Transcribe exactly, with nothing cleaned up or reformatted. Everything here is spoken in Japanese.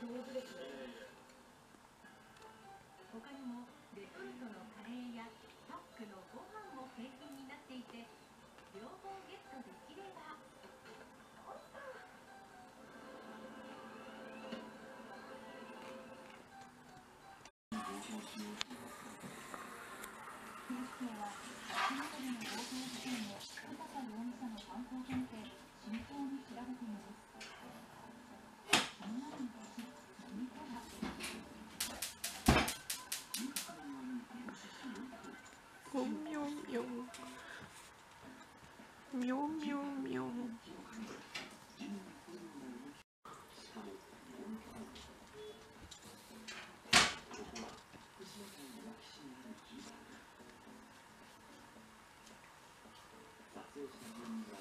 上手ですね。他にもレトルトのカレーやパックのご飯も景品になっていて、両方ゲットできれば喵喵喵，喵喵喵。 撮影した現場